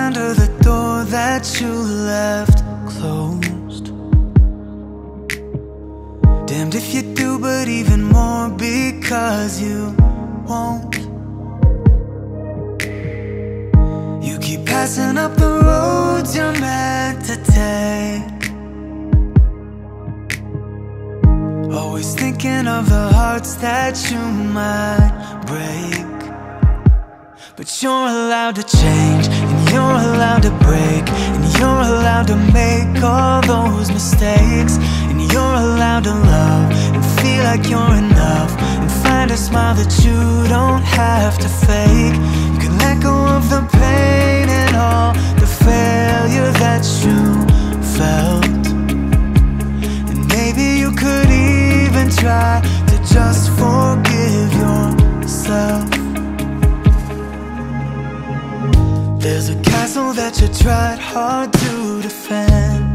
under the door that you left closed. Damned if you do, but even more because you won't. You keep passing up the roads you're meant to take, always thinking of the hearts that you might break. But you're allowed to change, and you're allowed to break, and you're allowed to make all those mistakes. And you're allowed to love and feel like you're enough, and find a smile that you don't have to fake. You can let go of the pain and all the failure that you felt. And maybe you could even try to just forgive yourself. There's a castle that you tried hard to defend,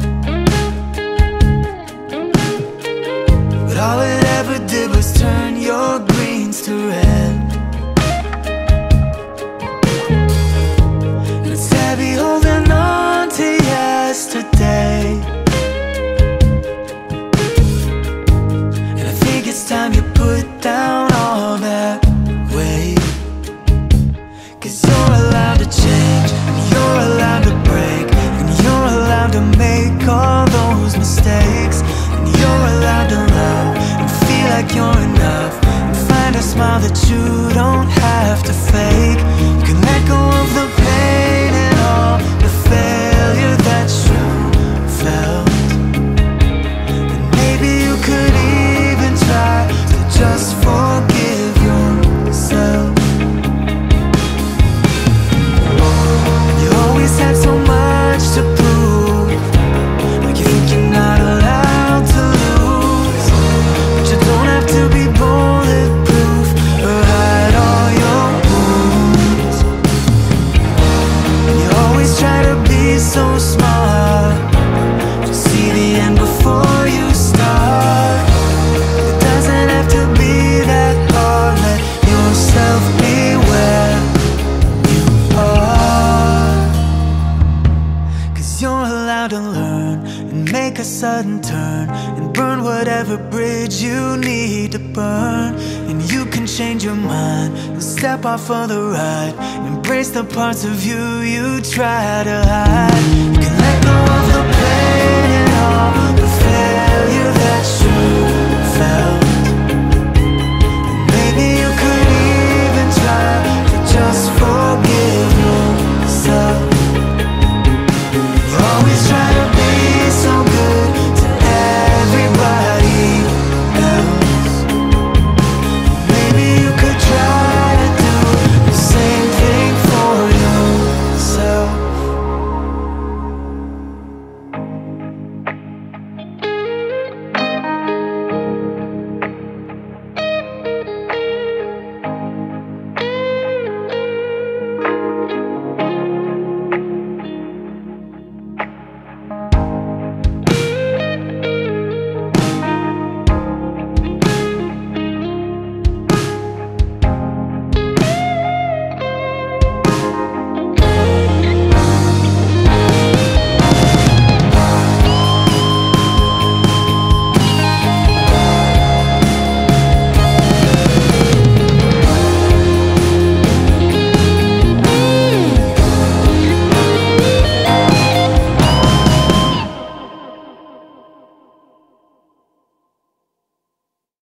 but all it ever did was turn your greens to red. And it's heavy holding on to yesterday, and I think it's time you put down all that weight. 'Cause you're allowed to change, and you're allowed to break, and you're allowed to make all those mistakes. And you're allowed to love and feel like you're enough, and find a smile that you don't have to fake. You can let go of the pain and all the failure that you felt. And maybe you could even try to just forgive yourself. Had so much to prove, like you think you're not allowed to lose. But you don't have to be bulletproof or hide all your wounds. And you always try to be so smart, to see the end before you start. It doesn't have to be that hard. Let yourself be where you are. You're allowed to learn and make a sudden turn, and burn whatever bridge you need to burn. And you can change your mind and step off of the ride, embrace the parts of you you try to hide. You can let go of the pain and all the failure that you